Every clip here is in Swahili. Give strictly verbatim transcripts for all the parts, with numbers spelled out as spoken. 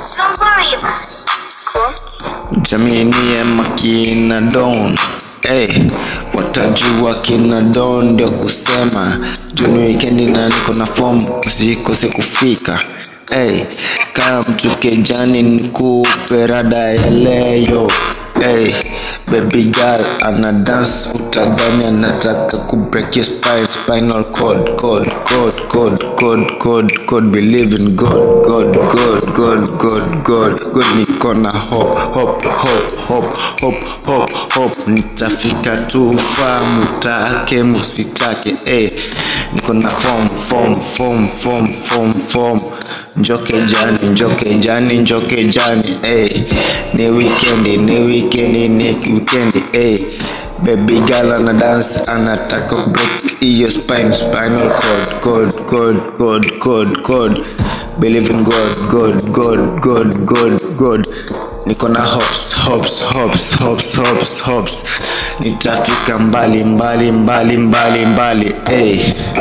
so don't worry about it. Cool? Jamini ya makina don. Hey, watajua kina don ndio kusema. Juni weekendi na niko na form, usikose kufika. Hey, kama mtu kejani nikupe rada ya leo. Hey, baby girl ana dance utadhani anataka ku break your spine, spinal cord, cord, cord, cord, cord, cord, cord. Believe in God, God, God, God, God, God, God. Niko na hop, hop, hop, hop, hop, hop, hop. Nitafika tu far, mutake musitake. Hey, niko na form, form, form, form, form, form. Njoke jani, njoke jani, njoke jani. Hey, ni weekendi, ni weekendi, ni weekendi. Hey, baby girl ana dance anataka break your spine, spinal cord, cord, cord, cord, cord, cord. Believe in God, God, God, God, God, God. Niko na hops, hops, hops, hops, hops, hops. Nitafika mbali, mbali, mbali, mbali, mbali. Hey,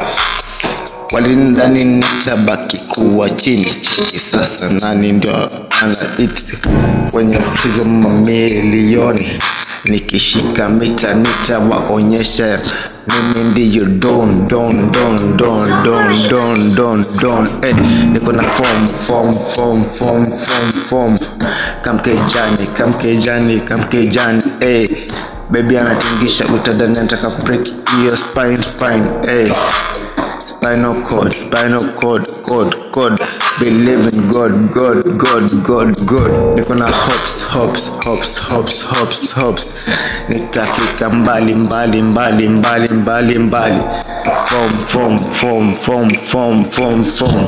walidhani nitabaki kuwa chini chini, sasa nani ndio ana it kwenye hizo mamilioni. Nikishika mita nitawaonyesha mimi ndiyo don don don don don don don don. Hey, niko na form form form form form form. Kamkejani kamkejani kamkejani. Hey, baby anatingisha utadhani anataka break your spine spine. Hey, spinal cord, spinal cord, cord, cord. Believe in God, God, God, God, God. Niko na hops, hops, hops, hops, hops, hops. Nitafika mbali, mbali, mbali, mbali, mbali, mbali. Form, form, form, form, form, form, form.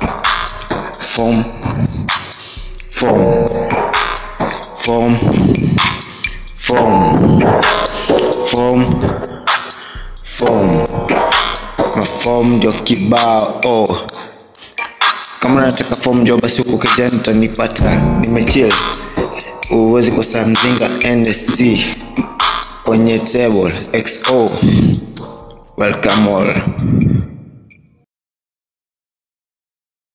Form, form, form, form, form, form. Form ndio kibao. Oh, kama unataka form ndio basi uko kejani utanipata. Nimechill, uwezi kosa mzinga N S C kwenye table. X O, welcome all.